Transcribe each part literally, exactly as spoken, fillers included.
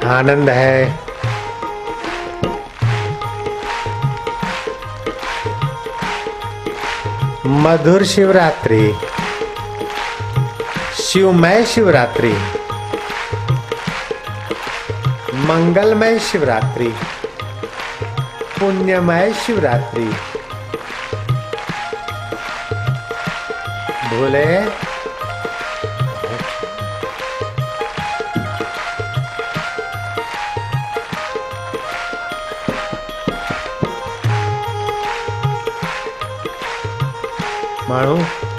आनंद है। मधुर शिवरात्रि, शिवमय शिवरात्रि, मंगलमय शिवरात्रि, पुण्यमय शिवरात्रि। भोले माणू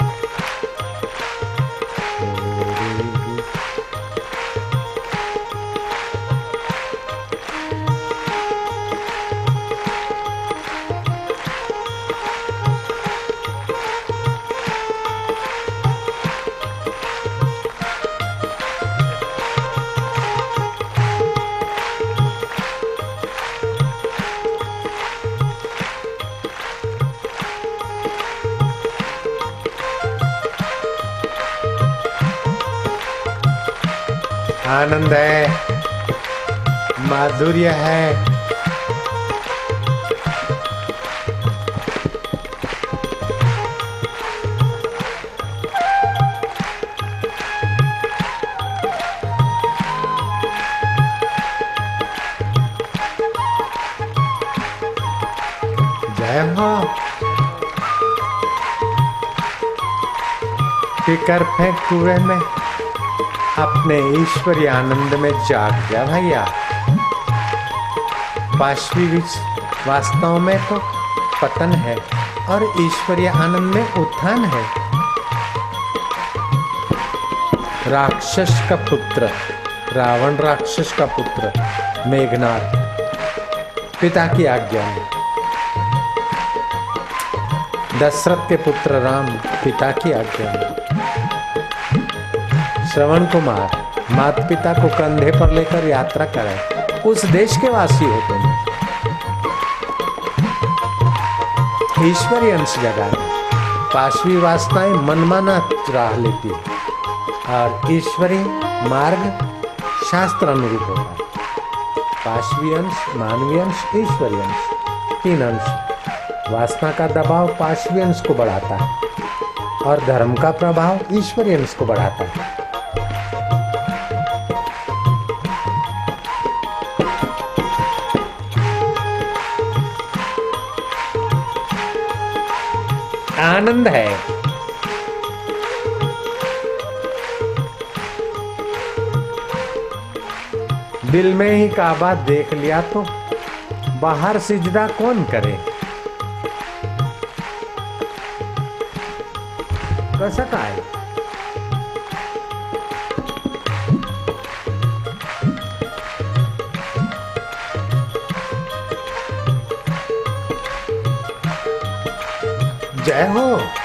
आनंद है, माधुर्य है। जय हो। फिकर फेंक कुएं में, अपने ईश्वरीय आनंद में जाग गया भैया। पाशवी वास्तव में तो पतन है और ईश्वरीय आनंद में उत्थान है। राक्षस का पुत्र रावण, राक्षस का पुत्र मेघनाद पिता की आज्ञा में, दशरथ के पुत्र राम पिता की आज्ञा में, श्रवण कुमार माता पिता को कंधे पर लेकर यात्रा करें। उस देश के वासी हो तुम, ईश्वरी अंश जगाना। पाशवी वासनाएं मनमाना राह लेती है और ईश्वरी मार्ग शास्त्र अनुरूप होता है। पाशवी अंश, मानवीय अंश, ईश्वरी अंश, तीन अंश। वासना का दबाव पाशवी अंश को बढ़ाता है और धर्म का प्रभाव ईश्वरी अंश को बढ़ाता है। आनंद है। दिल में ही काबा देख लिया तो बाहर सिजदा कौन करे। कसं काय? जय हो।